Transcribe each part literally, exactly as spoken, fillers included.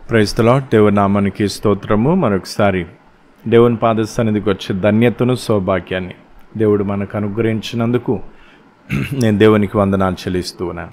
Praise the lord. దేవుని నామానికి స్తోత్రము. మరొకసారి దేవుని పాద సన్నిధికి వచ్చే ధన్యతను సౌభాగ్యాన్ని దేవుడు మనకు అనుగ్రహించినందుకు నేను దేవునికి వందనాలు చెల్లిస్తూ ఉన్నాను.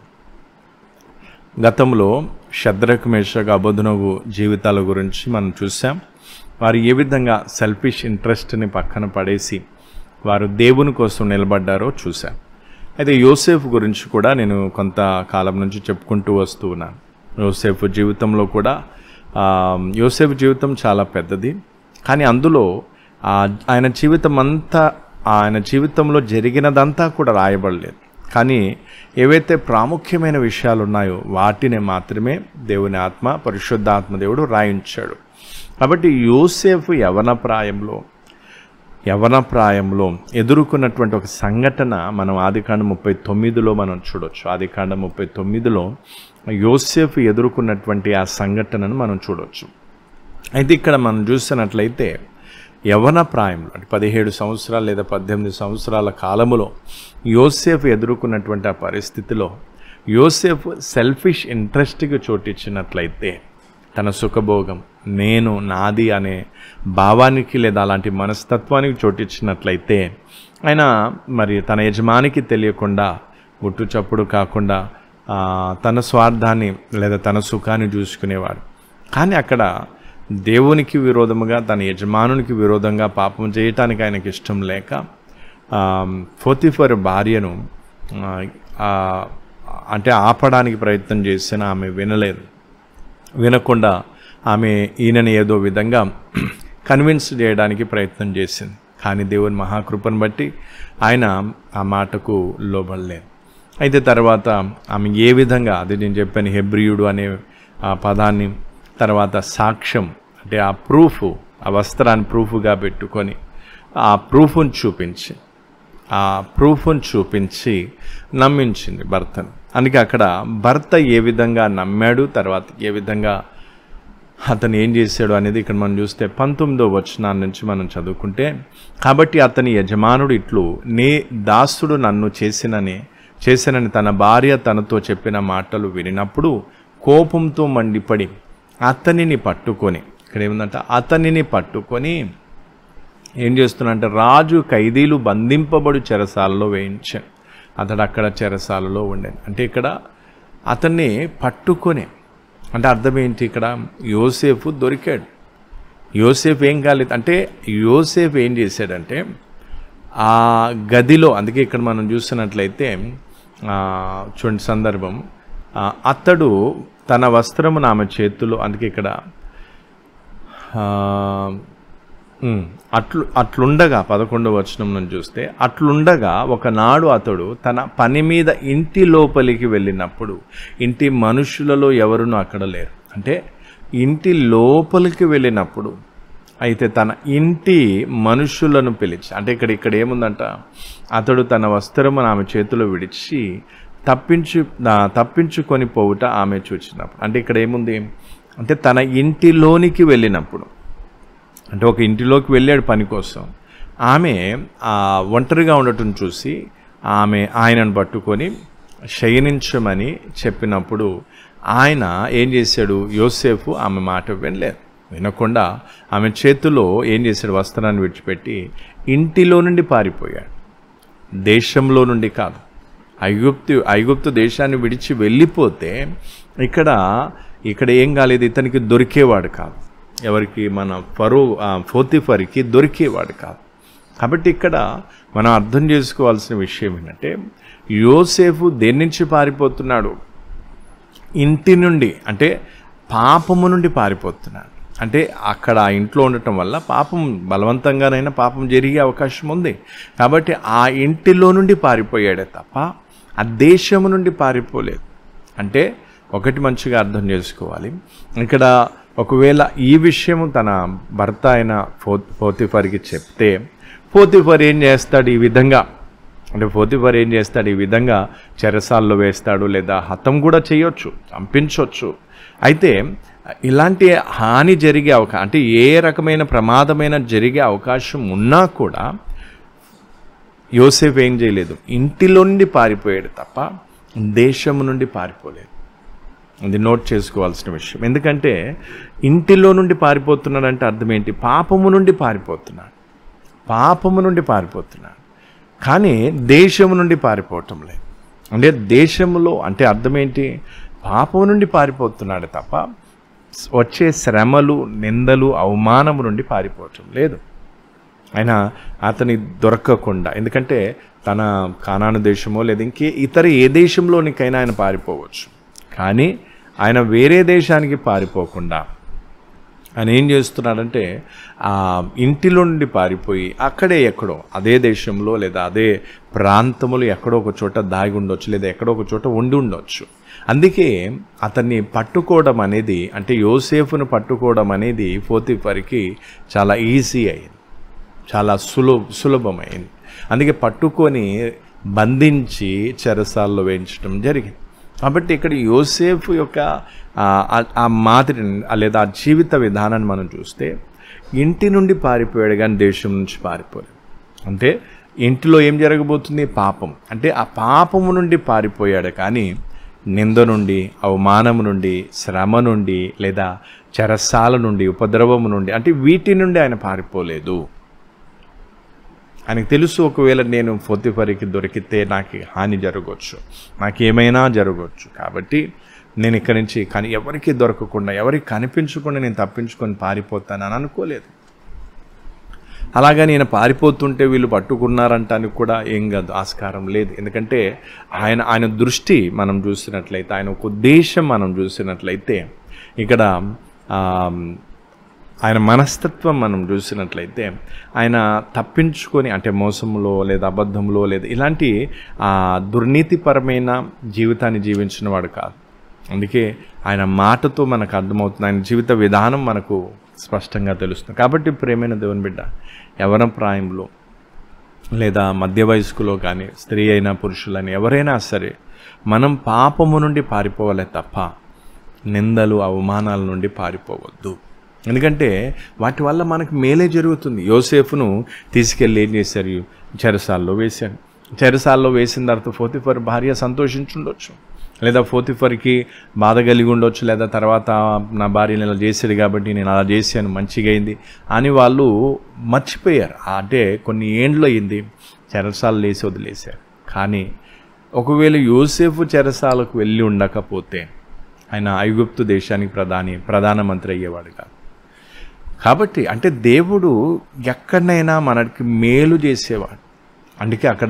గతంలో షద్రక్ మేషక్ అబేద్నెగో జీవితాల గురించి మనం చూసాం. వారు ఏ విధంగా సెల్ఫిష్ ఇంట్రెస్ట్ని పక్కన పడేసి వారు దేవుని కోసం నిలబడ్డారో చూసాం. అయితే యోసేఫ్ గురించి కూడా నేను కొంతకాలం నుంచి చెప్పుకుంటూ వస్తూ ఉన్నాను. యోసేఫ్ జీవితంలో కూడా యోసేఫ్ జీవితం చాలా పెద్దది, కానీ అందులో ఆయన జీవితం అంతా ఆయన జీవితంలో జరిగినదంతా కూడా రాయబడలేదు. కానీ ఏవైతే ప్రాముఖ్యమైన విషయాలు ఉన్నాయో వాటిని మాత్రమే దేవుని ఆత్మ పరిశుద్ధాత్మ దేవుడు రాయించాడు. కాబట్టి యోసేఫ్ యవన ప్రాయంలో యవన ప్రాయంలో ఎదుర్కొన్నటువంటి ఒక సంఘటన మనం ఆదికాండం ముప్పై తొమ్మిదిలో మనం చూడవచ్చు. ఆదికాండం ముప్పై తొమ్మిదిలో యోసేఫ్ ఎదుర్కొన్నటువంటి ఆ సంఘటనను మనం చూడవచ్చు. అయితే ఇక్కడ మనం చూసినట్లయితే యవన ప్రాయంలో అంటే పదిహేడు సంవత్సరాలు లేదా పద్దెనిమిది సంవత్సరాల కాలములో యోసేఫ్ ఎదుర్కొన్నటువంటి ఆ పరిస్థితిలో యోసేఫ్ సెల్ఫిష్ ఇంట్రెస్ట్కి చోటిచ్చినట్లయితే, తన సుఖభోగం నేను నాది అనే భావానికి లేదా అలాంటి మనస్తత్వానికి చోటిచ్చినట్లయితే ఆయన మరి తన యజమానికి తెలియకుండా గుట్టు చప్పుడు కాకుండా తన స్వార్థాన్ని లేదా తన సుఖాన్ని చూసుకునేవాడు. కానీ అక్కడ దేవునికి విరోధముగా తన యజమానునికి విరోధంగా పాపం చేయటానికి ఆయనకి ఇష్టం లేక పోతిఫర్ భార్యను అంటే ఆపడానికి ప్రయత్నం చేసిన ఆమె వినలేదు. వినకుండా ఆమె ఈయనని ఏదో విధంగా కన్విన్స్ చేయడానికి ప్రయత్నం చేసింది. కానీ దేవుని మహాకృపను బట్టి ఆయన ఆ మాటకు లోబడలేదు. అయితే తర్వాత ఆమె ఏ విధంగా, అది నేను చెప్పాను హెబ్రియుడు అనే ఆ పదాన్ని, తర్వాత సాక్ష్యం అంటే ఆ ప్రూఫ్, ఆ వస్త్రాన్ని ప్రూఫ్గా పెట్టుకొని ఆ ప్రూఫ్ను చూపించి ఆ ప్రూఫ్ను చూపించి నమ్మించింది భర్తను. అందుకే అక్కడ భర్త ఏ విధంగా నమ్మాడు, తర్వాత ఏ విధంగా అతను ఏం చేశాడు అనేది ఇక్కడ మనం చూస్తే పంతొమ్మిదో వచనాల నుంచి మనం చదువుకుంటే, కాబట్టి అతని యజమానుడు ఇట్లు, నీ దాసుడు నన్ను చేసినని చేసినని తన భార్య తనతో చెప్పిన మాటలు వినినప్పుడు కోపంతో మండిపడి అతనిని పట్టుకొని, ఇక్కడ ఏముందంట, అతనిని పట్టుకొని ఏం చేస్తున్నంటే రాజు ఖైదీలు బంధింపబడు చెరసాలలో వేయించాను. అతడు అక్కడ చెరసాలలో ఉండాను. అంటే ఇక్కడ అతన్ని పట్టుకొని అంటే అర్థం ఏంటి, ఇక్కడ యోసేఫ్ దొరికాడు. యోసేఫ్ ఏం కాలేదు అంటే యోసేఫ్ ఏం చేశాడంటే ఆ గదిలో, అందుకే ఇక్కడ మనం చూసినట్లయితే చూడండి సందర్భం, అతడు తన వస్త్రమును ఆమె చేతులు, అందుకే ఇక్కడ అట్లు అట్లుండగా పదకొండవ వచనం నుంచి చూస్తే, అట్లుండగా ఒకనాడు అతడు తన పని మీద ఇంటి లోపలికి వెళ్ళినప్పుడు ఇంటి మనుషులలో ఎవరునూ అక్కడ లేరు. అంటే ఇంటి లోపలికి వెళ్ళినప్పుడు అయితే తన ఇంటి మనుషులను పిలిచి, అంటే ఇక్కడ ఇక్కడ ఏముందంట, అతడు తన వస్త్రమును ఆమె చేతిలో విడిచి తప్పించు తప్పించుకొని పోవుట ఆమె చూచినప్పుడు, అంటే ఇక్కడ ఏముంది అంటే తన ఇంటిలోనికి వెళ్ళినప్పుడు, అంటే ఒక ఇంటిలోకి వెళ్ళాడు పని కోసం. ఆమె ఒంటరిగా ఉండటం చూసి ఆమె ఆయనను పట్టుకొని శయనించమని చెప్పినప్పుడు ఆయన ఏం చేశాడు, యోసేఫు ఆమె మాట వినలేదు. వినకుండా ఆమె చేతిలో ఏం చేశాడు, వస్త్రాన్ని విడిచిపెట్టి ఇంటిలో నుండి పారిపోయాడు. దేశంలో నుండి కాదు, ఐగుప్తు ఐగుప్తు దేశాన్ని విడిచి వెళ్ళిపోతే ఇక్కడ ఇక్కడ ఏం కాలేదు, ఇతనికి దొరికేవాడు కాదు. ఎవరికి, మన ఫరో పోతిఫర్కి దొరికేవాడు కాదు. కాబట్టి ఇక్కడ మనం అర్థం చేసుకోవాల్సిన విషయం ఏంటంటే యోసేఫు దేని నుంచి పారిపోతున్నాడు, ఇంటి నుండి, అంటే పాపము నుండి పారిపోతున్నాడు. అంటే అక్కడ ఆ ఇంట్లో ఉండటం వల్ల పాపం బలవంతంగానైనా పాపం జరిగే అవకాశం ఉంది. కాబట్టి ఆ ఇంటిలో నుండి పారిపోయాడే తప్ప ఆ దేశము నుండి పారిపోలేదు. అంటే ఒకటి మంచిగా అర్థం చేసుకోవాలి, ఇక్కడ ఒకవేళ ఈ విషయం తన భర్త అయిన పో పోతిఫర్కి చెప్తే పోతిఫర్ ఏం చేస్తాడు, ఈ విధంగా అంటే పోతిఫర్ ఏం చేస్తాడు, ఈ విధంగా చెరసాల్లో వేస్తాడు, లేదా హతం కూడా చేయొచ్చు, చంపించవచ్చు. అయితే ఇలాంటి హాని జరిగే అవకాశం, అంటే ఏ రకమైన ప్రమాదమైన జరిగే అవకాశం ఉన్నా కూడా యోసేఫ్ ఏం చేయలేదు, ఇంటిలో నుండి పారిపోయాడు తప్ప దేశం నుండి పారిపోలేదు. అది నోట్ చేసుకోవాల్సిన విషయం. ఎందుకంటే ఇంటిలో నుండి పారిపోతున్నాడంటే అర్థం ఏంటి? పాపము నుండి పారిపోతున్నాడు, పాపము నుండి పారిపోతున్నాడు, కానీ దేశము నుండి పారిపోవటం లేదు. అంటే దేశంలో అంటే అర్థం ఏంటి? పాపము నుండి పారిపోతున్నాడు తప్ప వచ్చే శ్రమలు, నిందలు, అవమానము నుండి పారిపోవటం లేదు. ఆయన అతని దొరకకుండా, ఎందుకంటే తన కానాను దేశమో లేదా ఇంకే ఇతర ఏ దేశంలోనికైనా ఆయన పారిపోవచ్చు, కానీ ఆయన వేరే దేశానికి పారిపోకుండా ఆయన ఏం చేస్తున్నాడంటే ఆ ఇంటిలో నుండి పారిపోయి అక్కడే ఎక్కడో అదే దేశంలో లేదా అదే ప్రాంతంలో ఎక్కడో ఒక చోట దాగి ఉండొచ్చు, లేదా ఎక్కడో ఒక చోట ఉండి ఉండొచ్చు. అందుకే అతన్ని పట్టుకోవడం అనేది, అంటే యోసేఫును పట్టుకోవడం అనేది పోతీఫర్కి చాలా ఈజీ అయింది, చాలా సులభ సులభమైంది. అందుకే పట్టుకొని బంధించి చెరసాల్లో వేయించడం జరిగింది. కాబట్టి ఇక్కడ యోసేఫు యొక్క ఆ మాదిరిని లేదా ఆ జీవిత విధానాన్ని మనం చూస్తే ఇంటి నుండి పారిపోయాడు కానీ దేశం నుంచి పారిపోయాడు. అంటే ఇంటిలో ఏం జరగబోతుంది? పాపం. అంటే ఆ పాపము నుండి పారిపోయాడు కానీ నింద నుండి, అవమానము నుండి, శ్రమ నుండి లేదా చెరసాల నుండి, ఉపద్రవము నుండి, అంటే వీటి నుండి ఆయన పారిపోలేదు. ఆయనకు తెలుసు, ఒకవేళ నేను పోతీఫర్కి దొరికితే నాకు హాని జరగవచ్చు, నాకేమైనా జరగవచ్చు, కాబట్టి నేను ఇక్కడి నుంచి కానీ ఎవరికి దొరకకుండా, ఎవరికి కనిపించకుండా నేను తప్పించుకొని పారిపోతానని అనుకోలేదు. అలాగా నేను పారిపోతుంటే వీళ్ళు పట్టుకున్నారంటానికి కూడా ఏం కాదు, ఆస్కారం లేదు. ఎందుకంటే ఆయన ఆయన దృష్టి మనం చూసినట్లయితే, ఆయన ఒక ఉద్దేశం మనం చూసినట్లయితే, ఇక్కడ ఆయన మనస్తత్వం మనం చూసినట్లయితే, ఆయన తప్పించుకొని అంటే మోసంలో లేదా అబద్ధంలో లేదా ఇలాంటి దుర్నీతిపరమైన జీవితాన్ని జీవించిన వాడు కాదు. అందుకే ఆయన మాటతో మనకు అర్థమవుతుంది, ఆయన జీవిత విధానం మనకు స్పష్టంగా తెలుస్తుంది. కాబట్టి ప్రేమైన దేవుని బిడ్డ, యవ్వన ప్రాయంలో లేదా మధ్య వయస్కులో కానీ స్త్రీ అయినా పురుషులని ఎవరైనా సరే మనం పాపము నుండి పారిపోవాలి తప్ప నిందలు, అవమానాల నుండి పారిపోవద్దు. ఎందుకంటే వాటి వల్ల మనకు మేలే జరుగుతుంది. యోసేఫును తీసుకెళ్ళి ఏం చేశారు? చెరసాల్లో వేశారు. చెరసాల్లో వేసిన తర్వాత పోతీఫర్ భార్య సంతోషించుండొచ్చు, లేదా పోతీఫర్కి బాధ కలిగి ఉండొచ్చు, లేదా తర్వాత నా భార్యను ఇలా చేశాడు కాబట్టి నేను అలా చేశాను, మంచిగా అయింది అని వాళ్ళు మర్చిపోయారు. అంటే కొన్ని ఏండ్లు అయింది చెరసాలు వేసి వదిలేశారు. కానీ ఒకవేళ యోసేఫు చెరసాలకు వెళ్ళి ఉండకపోతే ఆయన ఐగుప్తు దేశానికి ప్రధాని ప్రధానమంత్రి అయ్యేవాడు కాదు. కాబట్టి అంటే దేవుడు ఎక్కడైనా మనకి మేలు చేసేవాడు. అందుకే అక్కడ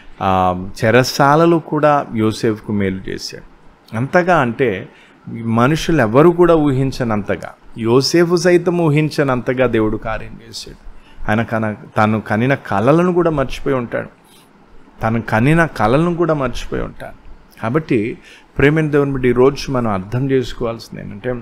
చెరసాలలు కూడా యోసేఫ్కు మేలు చేశాడు. అంతగా అంటే మనుషులు ఎవరు కూడా ఊహించనంతగా, యోసేఫు సైతం ఊహించనంతగా దేవుడు కార్యం చేశాడు. ఆయన కన తను కనిన కళలను కూడా మర్చిపోయి ఉంటాడు, తను కనిన కళలను కూడా మర్చిపోయి ఉంటాడు. కాబట్టి ప్రేమైన దేవుని బట్టి ఈరోజు మనం అర్థం చేసుకోవాల్సింది ఏంటంటే,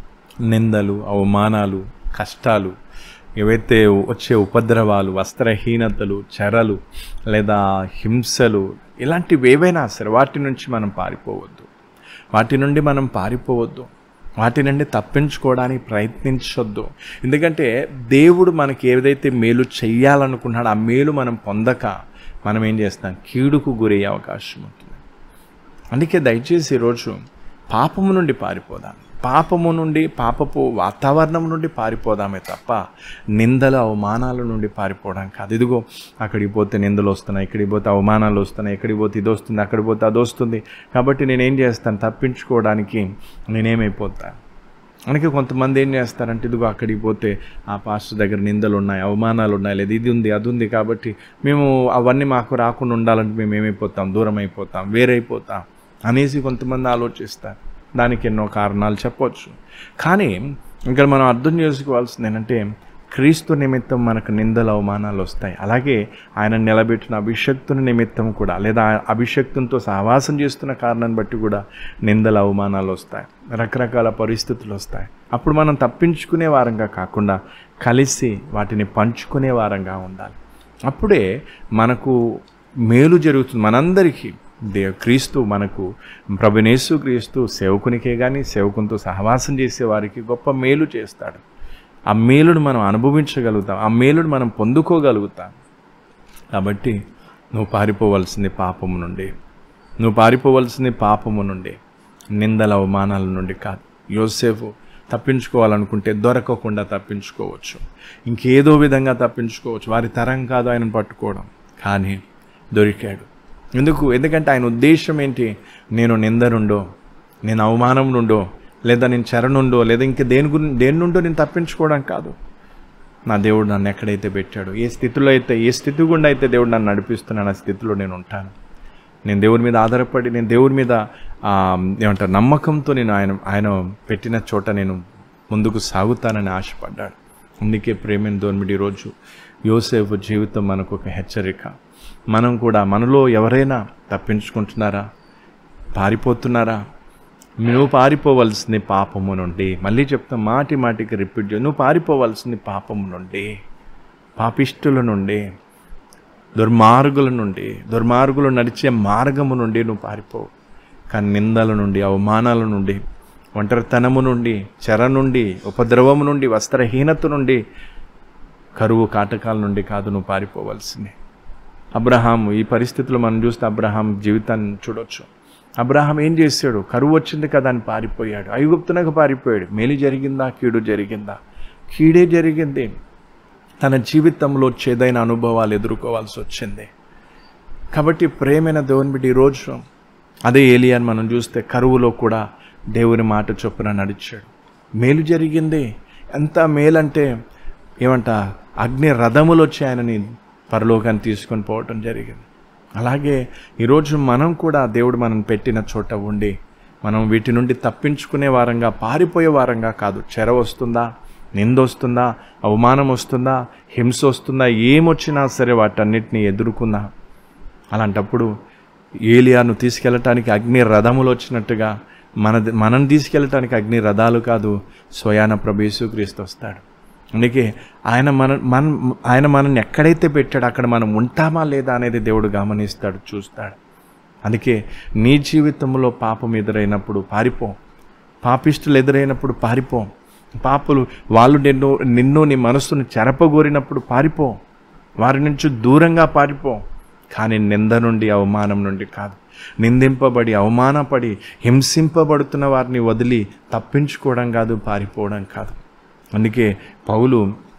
నిందలు, అవమానాలు, కష్టాలు, ఏవైతే వచ్చే ఉపద్రవాలు, వస్త్రహీనతలు, చెరలు లేదా హింసలు, ఇలాంటివి ఏవైనా సరే వాటి నుంచి మనం పారిపోవద్దు, వాటి నుండి మనం పారిపోవద్దు, వాటి నుండి తప్పించుకోవడానికి ప్రయత్నించొద్దు. ఎందుకంటే దేవుడు మనకి ఏదైతే మేలు చెయ్యాలనుకున్నాడో ఆ మేలు మనం పొందక మనం ఏం చేస్తాం? కీడుకు గురయ్యే అవకాశం ఉంటుంది. అందుకే దయచేసి ఈరోజు పాపము నుండి పారిపోదాం, పాపము నుండి, పాపపు వాతావరణం నుండి పారిపోదామే తప్ప నిందల అవమానాల నుండి పారిపోవడం కాదు. ఇదిగో అక్కడికి పోతే నిందలు వస్తున్నాయి, ఇక్కడికి పోతే అవమానాలు వస్తున్నాయి, ఎక్కడికి పోతే ఇది వస్తుంది, అక్కడికి పోతే అది వస్తుంది, కాబట్టి నేనేం చేస్తాను? తప్పించుకోవడానికి నేనేమైపోతాను? అందుకే కొంతమంది ఏం చేస్తారంటే, ఇదిగో అక్కడికి పోతే ఆ పాస్టర్ దగ్గర నిందలు ఉన్నాయి, అవమానాలు ఉన్నాయి, లేదా ఇది ఉంది, అది ఉంది, కాబట్టి మేము అవన్నీ మాకు రాకుండా ఉండాలంటే మేము ఏమైపోతాం? దూరం అయిపోతాం, వేరైపోతాం అనేసి కొంతమంది ఆలోచిస్తారు. దానికి ఎన్నో కారణాలు చెప్పవచ్చు. కానీ ఇక్కడ మనం అర్థం చేసుకోవాల్సింది ఏంటంటే, క్రీస్తు నిమిత్తం మనకు నిందలు, అవమానాలు వస్తాయి. అలాగే ఆయన నిలబెట్టిన అభిషక్తుని నిమిత్తం కూడా, లేదా అభిషక్తునితో సహవాసం చేస్తున్న కారణాన్ని బట్టి కూడా నిందలు, అవమానాలు వస్తాయి, రకరకాల పరిస్థితులు వస్తాయి. అప్పుడు మనం తప్పించుకునే వారంగా కాకుండా కలిసి వాటిని పంచుకునే వారంగా ఉండాలి. అప్పుడే మనకు మేలు జరుగుతుంది మనందరికీ. దే క్రీస్తు మనకు ప్రభునేసు క్రీస్తు సేవకునికే కానీ సేవకునితో సహవాసం చేసే వారికి గొప్ప మేలు చేస్తాడు. ఆ మేలును మనం అనుభవించగలుగుతాం, ఆ మేలును మనం పొందుకోగలుగుతాం. కాబట్టి నువ్వు పారిపోవలసింది పాపము నుండి, నువ్వు పారిపోవలసింది పాపము నుండి. నిందల అవమానాల నుండి కాదు. యోసేపు తప్పించుకోవాలనుకుంటే దొరకకుండా తప్పించుకోవచ్చు, ఇంకేదో విధంగా తప్పించుకోవచ్చు, వారి తరం కాదు ఆయనను పట్టుకోవడం, కానీ దొరికాడు. ఎందుకు? ఎందుకంటే ఆయన ఉద్దేశం ఏంటి? నేను నింద నుండో, నేను అవమానం నుండో, లేదా నేను చెర నుండో, లేదా ఇంక దేని గురించి దేని నుండో నేను తప్పించుకోవడం కాదు. నా దేవుడు నన్ను ఎక్కడైతే పెట్టాడో, ఏ స్థితిలో అయితే, ఏ స్థితి గుండా అయితే దేవుడు నన్ను నడిపిస్తున్నాను, ఆ స్థితిలో నేను ఉంటాను. నేను దేవుడి మీద ఆధారపడి, నేను దేవుడి మీద ఏమంటారు నమ్మకంతో నేను ఆయన ఆయన పెట్టిన చోట నేను ముందుకు సాగుతానని ఆశపడ్డాడు. అందుకే ప్రేమని దోన్మిడి ఈరోజు యోసేపు జీవితం మనకు ఒక హెచ్చరిక. మనం కూడా, మనలో ఎవరైనా తప్పించుకుంటున్నారా, పారిపోతున్నారా? నువ్వు పారిపోవలసింది పాపము నుండి. మళ్ళీ చెప్తాం, మాటి మాటికి రిపీట్ చేయ, నువ్వు పారిపోవలసింది పాపము నుండి, పాపిష్టుల నుండి, దుర్మార్గుల నుండి, దుర్మార్గులు నడిచే మార్గము నుండి నువ్వు పారిపోవు. కానీ నిందల నుండి, అవమానాల నుండి, ఒంటరితనము నుండి, చెర నుండి, ఉపద్రవము నుండి, వస్త్రహీనత నుండి, కరువు కాటకాల నుండి కాదు నువ్వు పారిపోవలసింది. అబ్రహాము, ఈ పరిస్థితుల్లో మనం చూస్తే అబ్రహాం జీవితాన్ని చూడొచ్చు. అబ్రహాం ఏం చేశాడు? కరువు వచ్చింది కదా అని పారిపోయాడు, ఐగుప్తునకు పారిపోయాడు. మేలు జరిగిందా, కీడు జరిగిందా? కీడే జరిగింది. తన జీవితంలో చేదైన అనుభవాలు ఎదుర్కోవాల్సి వచ్చింది. కాబట్టి ప్రేమైన దేవుని బిడ్డ ఈరోజు అదే ఏలియాని మనం చూస్తే కరువులో కూడా దేవుని మాట చొప్పున నడిచాడు, మేలు జరిగింది. ఎంత మేలంటే ఏమంట, అగ్ని రథములు వచ్చి ఆయనని పరలోకాన్ని తీసుకొని పోవటం జరిగింది. అలాగే ఈరోజు మనం కూడా దేవుడు మనం పెట్టిన చోట ఉండి మనం వీటి నుండి తప్పించుకునే వారంగా, పారిపోయే వారంగా కాదు. చెర వస్తుందా, నింద వస్తుందా, అవమానం వస్తుందా, హింస వస్తుందా, ఏమొచ్చినా సరే వాటన్నిటిని ఎదుర్కొందా. అలాంటప్పుడు ఏలియాను తీసుకెళ్ళటానికి అగ్ని రథములు వచ్చినట్టుగా మన మనం తీసుకెళ్ళటానికి అగ్ని రథాలు కాదు, స్వయాన ప్రభు యేసుక్రీస్తు వస్తాడు. అందుకే ఆయన మన మన ఆయన మనల్ని ఎక్కడైతే పెట్టాడో అక్కడ మనం ఉంటామా లేదా అనేది దేవుడు గమనిస్తాడు, చూస్తాడు. అందుకే నీ జీవితంలో పాపం ఎదురైనప్పుడు పారిపో, పాపిష్టులు ఎదురైనప్పుడు పారిపో, పాపులు వాళ్ళు నిన్ను నిన్ను నీ మనస్సును చెరపగోరినప్పుడు పారిపో, వారి నుంచి దూరంగా పారిపో. కానీ నింద నుండి, అవమానం నుండి కాదు. నిందింపబడి, అవమానపడి, హింసింపబడుతున్న వారిని వదిలి తప్పించుకోవడం కాదు, పారిపోవడం కాదు. అందుకే పౌలు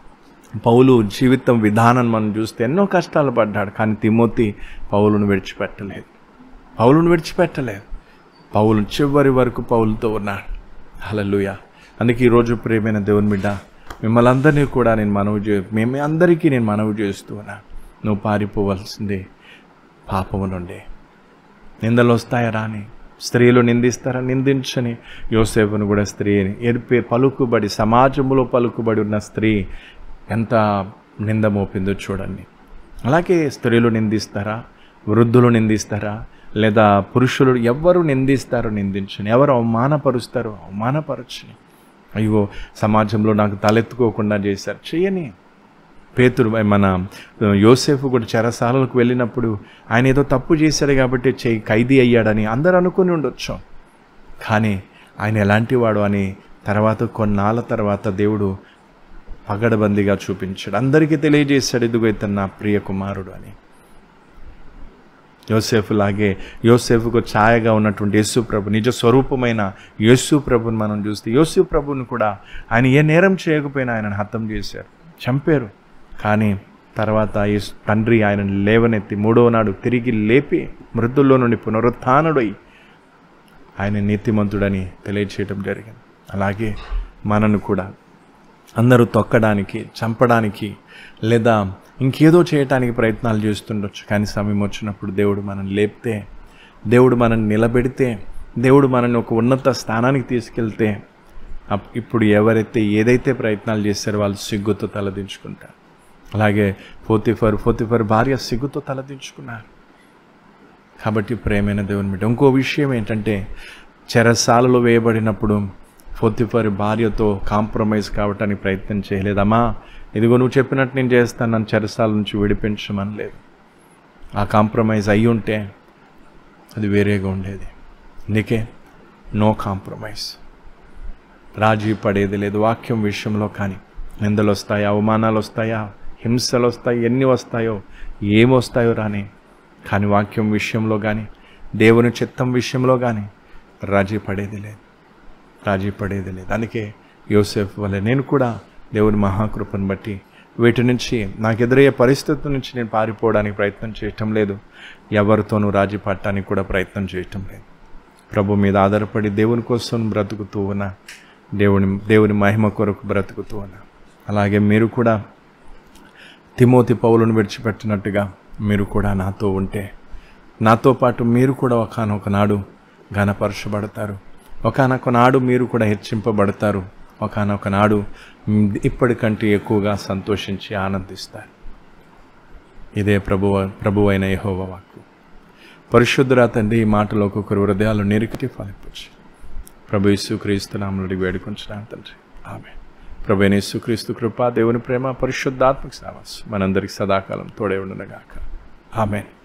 పౌలు జీవితం విధానం మనం చూస్తే ఎన్నో కష్టాలు పడ్డాడు, కానీ తిమోతి పౌలును విడిచిపెట్టలేదు, పౌలును విడిచిపెట్టలేదు. పౌలు చివరి వరకు పౌలుతో ఉన్నాడు. హల్లెలూయా. అందుకే ఈరోజు ప్రియమైన దేవుని బిడ్డ, మిమ్మల్ని అందరినీ కూడా నేను మనవి చే మేము అందరికీ నేను మనవి చేస్తూ ఉన్నాను, నువ్వు పారిపోవలసిందే పాపము నుండి. నిందలు వస్తాయా రాని, స్త్రీలు నిందిస్తారా, నిందించని. యోసేపును కూడా స్త్రీని ఎరిపే పలుకుబడి, సమాజంలో పలుకుబడి ఉన్న స్త్రీ ఎంత నింద మోపిందో చూడండి. అలాగే స్త్రీలు నిందిస్తారా, వృద్ధులు నిందిస్తారా, లేదా పురుషులు ఎవరు నిందిస్తారో నిందించని, ఎవరు అవమానపరుస్తారో అవమానపరచని. అయ్యో సమాజంలో నాకు తలెత్తుకోకుండా చేశారు, చేయని. పేతురు, మన యోసేపు కూడా చెరసాలకు వెళ్ళినప్పుడు ఆయన ఏదో తప్పు చేశాడు కాబట్టి చేయి ఖైదీ అయ్యాడని అందరూ అనుకుని ఉండొచ్చు, కానీ ఆయన ఎలాంటి వాడు అని తర్వాత కొన్నాళ్ళ తర్వాత దేవుడు పగడబందిగా చూపించాడు, అందరికీ తెలియజేశాడు, ఇదిగో ఇతను నా ప్రియ కుమారుడు అని. యోసేపు లాగే యోసేపుకు ఛాయగా ఉన్నటువంటి యేసు ప్రభు, నిజ స్వరూపమైన యేసు ప్రభుని మనం చూస్తే, యేసు ప్రభుని కూడా ఆయన ఏ నేరం చేయకపోయినా ఆయనను హతం చేశారు, చంపారు. కానీ తర్వాత ఈ తండ్రి ఆయనను లేవనెత్తి మూడవ నాడు తిరిగి లేపి మృతుల్లో నుండి పునరుత్థానుడై ఆయన నీతిమంతుడని తెలియచేయటం జరిగింది. అలాగే మనను కూడా అందరూ తొక్కడానికి, చంపడానికి, లేదా ఇంకేదో చేయటానికి ప్రయత్నాలు చేస్తుండొచ్చు, కానీ సమయం వచ్చినప్పుడు దేవుడు మనల్ని లేపితే, దేవుడు మనల్ని నిలబెడితే, దేవుడు మనల్ని ఒక ఉన్నత స్థానానికి తీసుకెళ్తే, ఇప్పుడు ఎవరైతే ఏదైతే ప్రయత్నాలు చేస్తారో వాళ్ళు సిగ్గుతో తలదించుకుంటారు. అలాగే పోతిఫర్ పోతిఫర్ భార్య సిగ్గుతో తలదించుకున్నారు. కాబట్టి ప్రేమైన దేవుని బిడ్డ, ఇంకో విషయం ఏంటంటే, చెరసాలలో వేయబడినప్పుడు పోతిఫర్ భార్యతో కాంప్రమైజ్ కావటానికి ప్రయత్నం చేయలేదమ్మా, ఇదిగో నువ్వు చెప్పినట్టు నేను చేస్తాను, నన్ను చెరసాల నుంచి విడిపించమని లేదు. ఆ కాంప్రమైజ్ అయ్యి ఉంటే అది వేరేగా ఉండేది. అందుకే నో కాంప్రమైజ్, రాజీ పడేది లేదు. వాక్యం విషయంలో కానీ నిందలు వస్తాయా, అవమానాలు వస్తాయా, హింసలు వస్తాయి, ఎన్ని వస్తాయో ఏమొస్తాయో రాని, కానీ వాక్యం విషయంలో కానీ, దేవుని చిత్తం విషయంలో కానీ రాజీ పడేది లేదు, రాజీ పడేది లేదు. అందుకే యోసేపు వలె నేను కూడా దేవుని మహాకృపను బట్టి వీటి నుంచి నాకు ఎదురయ్యే పరిస్థితుల నుంచి నేను పారిపోవడానికి ప్రయత్నం చేయటం లేదు, ఎవరితోనూ రాజీ పడటానికి కూడా ప్రయత్నం చేయటం లేదు. ప్రభు మీద ఆధారపడి దేవుని కోసం బ్రతుకుతూ ఉన్నా, దేవుని దేవుని మహిమ కొరకు బ్రతుకుతూ ఉన్నా. అలాగే మీరు కూడా తిమోతి పౌలును విడిచిపెట్టినట్టుగా మీరు కూడా నాతో ఉంటే, నాతో పాటు మీరు కూడా ఒకానొక నాడు ఘనపరచబడతారు, ఒకానొక నాడు మీరు కూడా హెచ్చింపబడతారు, ఒకానొక నాడు ఇప్పటికంటే ఎక్కువగా సంతోషించి ఆనందిస్తారు. ఇదే ప్రభువ ప్రభువైన యెహోవా వాక్కు. పరిశుద్ధుడా తండ్రి, ఈ మాటలో ఒక్కొక్కరు హృదయాలు నిరికిటి ఫలించు. ప్రభు యేసుక్రీస్తు నామములో అడిగి వేడుకొంచున్నాను తండ్రి, ఆమేన్. ప్రభు అయిన యేసుక్రీస్తు కృప, దేవుని ప్రేమ, పరిశుద్ధాత్మక సహవాసం మనందరికి సదాకాలం తోడే ఉండును గాక. ఆమేన్.